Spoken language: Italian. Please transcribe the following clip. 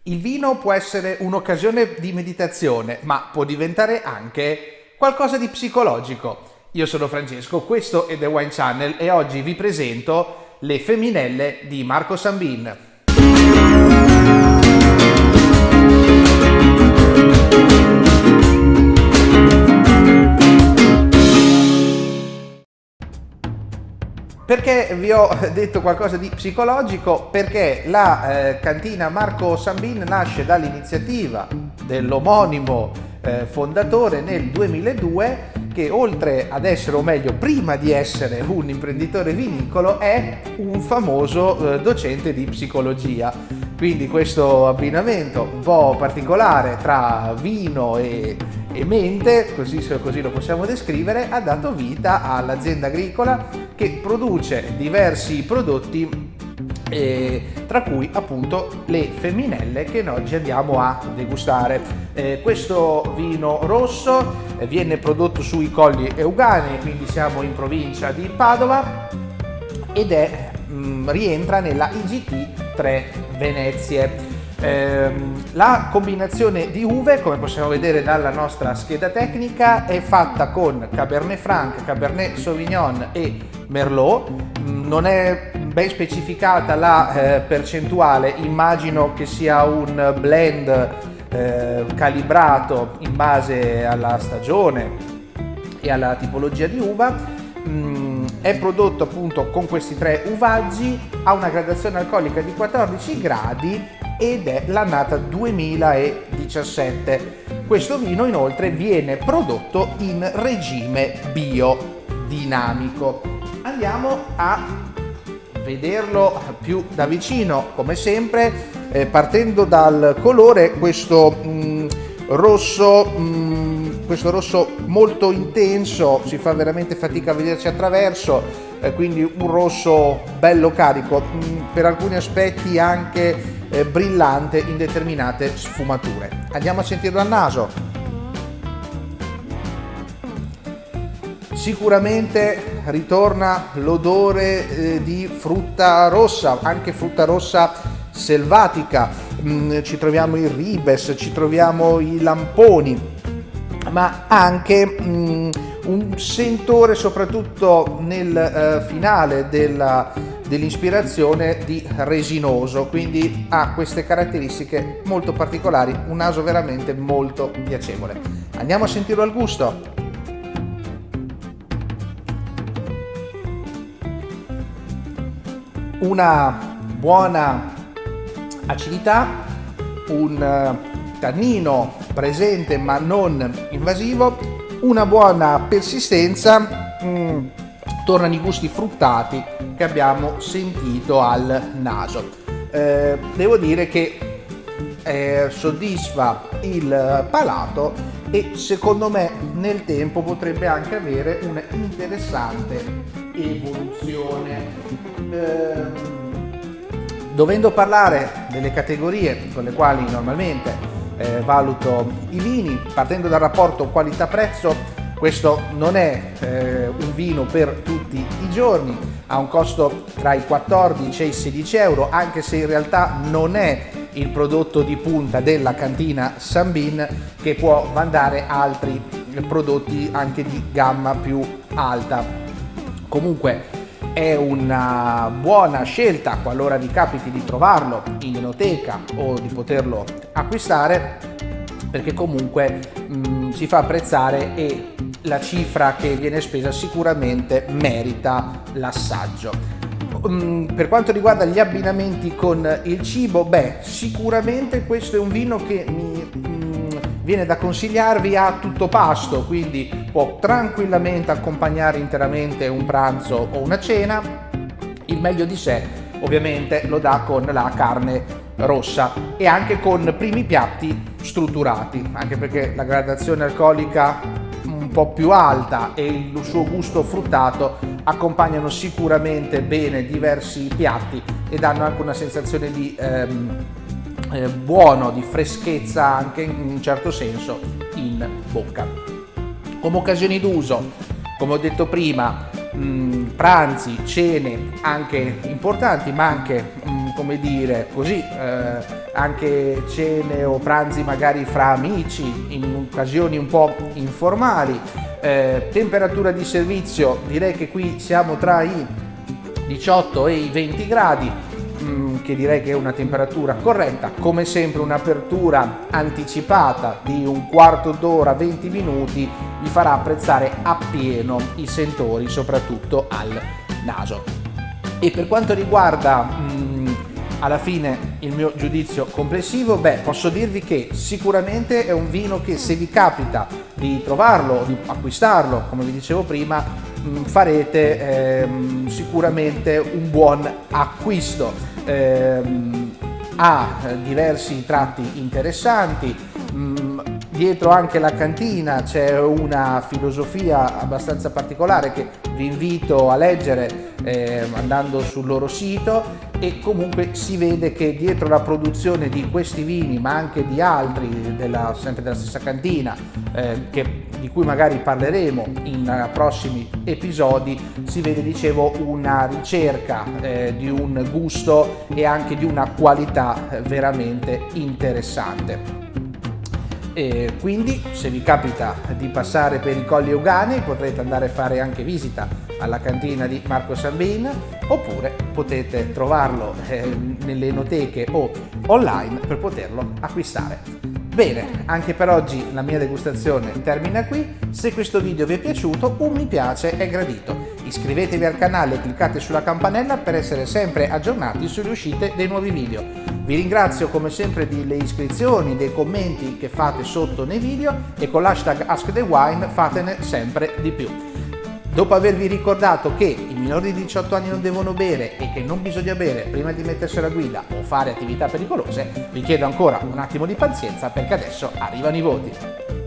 Il vino può essere un'occasione di meditazione, ma può diventare anche qualcosa di psicologico. Io sono Francesco, questo è The Wine Channel e oggi vi presento le Feminelle di Marco Sambin. Perché vi ho detto qualcosa di psicologico? Perché la cantina Marco Sambin nasce dall'iniziativa dell'omonimo fondatore nel 2002, che oltre ad essere, o meglio, prima di essere un imprenditore vinicolo, è un famoso docente di psicologia. Quindi questo abbinamento un po' particolare tra vino e mente, così lo possiamo descrivere, ha dato vita all'azienda agricola che produce diversi prodotti, tra cui appunto le Feminelle che noi oggi andiamo a degustare. Questo vino rosso viene prodotto sui Colli Euganei, quindi siamo in provincia di Padova, ed rientra nella IGT 3 Venezie. La combinazione di uve, come possiamo vedere dalla nostra scheda tecnica, è fatta con Cabernet Franc, Cabernet Sauvignon e Merlot. Non è ben specificata la percentuale, immagino che sia un blend calibrato in base alla stagione e alla tipologia di uva. È prodotto appunto con questi tre uvaggi, ha una gradazione alcolica di 14 gradi ed è l'annata 2017. Questo vino inoltre viene prodotto in regime biodinamico. Andiamo a vederlo più da vicino, come sempre, partendo dal colore. Questo rosso molto intenso, si fa veramente fatica a vederci attraverso, quindi un rosso bello carico, per alcuni aspetti anche brillante in determinate sfumature. Andiamo a sentirlo al naso. Sicuramente ritorna l'odore di frutta rossa, anche frutta rossa selvatica. Ci troviamo i ribes, ci troviamo i lamponi, ma anche un sentore, soprattutto nel finale dell'ispirazione, di resinoso, quindi ha queste caratteristiche molto particolari, un naso veramente molto piacevole. Andiamo a sentirlo al gusto. Una buona acidità, un tannino presente ma non invasivo, una buona persistenza, tornano i gusti fruttati che abbiamo sentito al naso. Devo dire che soddisfa il palato e secondo me nel tempo potrebbe anche avere un'interessante evoluzione. Dovendo parlare delle categorie con le quali normalmente valuto i vini, partendo dal rapporto qualità-prezzo, questo non è un vino per tutti i giorni, ha un costo tra i 14 e i 16 euro, anche se in realtà non è il prodotto di punta della cantina Sambin, che può mandare altri prodotti anche di gamma più alta. Comunque è una buona scelta qualora vi capiti di trovarlo in enoteca o di poterlo acquistare, perché comunque si fa apprezzare e la cifra che viene spesa sicuramente merita l'assaggio. Per quanto riguarda gli abbinamenti con il cibo, sicuramente questo è un vino che viene da consigliarvi a tutto pasto, quindi può tranquillamente accompagnare interamente un pranzo o una cena. Il meglio di sé ovviamente lo dà con la carne rossa e anche con primi piatti strutturati, anche perché la gradazione alcolica un po' più alta e il suo gusto fruttato accompagnano sicuramente bene diversi piatti e danno anche una sensazione di buono, di freschezza anche in un certo senso in bocca. Come occasioni d'uso, come ho detto prima, pranzi, cene anche importanti, ma anche come dire, così, anche cene o pranzi magari fra amici, in occasioni un po' informali. Temperatura di servizio, direi che qui siamo tra i 18 e i 20 gradi, che direi che è una temperatura corretta. Come sempre un'apertura anticipata di un quarto d'ora, 20 minuti, vi farà apprezzare appieno i sentori, soprattutto al naso. E per quanto riguarda alla fine il mio giudizio complessivo, posso dirvi che sicuramente è un vino che, se vi capita di trovarlo, di acquistarlo, come vi dicevo prima, farete sicuramente un buon acquisto. Ha diversi tratti interessanti, dietro anche la cantina c'è una filosofia abbastanza particolare che vi invito a leggere andando sul loro sito, e comunque si vede che dietro la produzione di questi vini, ma anche di altri sempre della stessa cantina, di cui magari parleremo in prossimi episodi, si vede, dicevo, una ricerca di un gusto e anche di una qualità veramente interessante. E quindi, se vi capita di passare per i Colli Euganei, potrete andare a fare anche visita alla cantina di Marco Sambin, oppure potete trovarlo nelle enoteche o online per poterlo acquistare. Bene, anche per oggi la mia degustazione termina qui. Se questo video vi è piaciuto, un mi piace è gradito. Iscrivetevi al canale e cliccate sulla campanella per essere sempre aggiornati sulle uscite dei nuovi video. Vi ringrazio come sempre delle iscrizioni, dei commenti che fate sotto nei video, e con l'hashtag AskTheWine fatene sempre di più. Dopo avervi ricordato che i minori di 18 anni non devono bere e che non bisogna bere prima di mettersi alla guida o fare attività pericolose, vi chiedo ancora un attimo di pazienza, perché adesso arrivano i voti.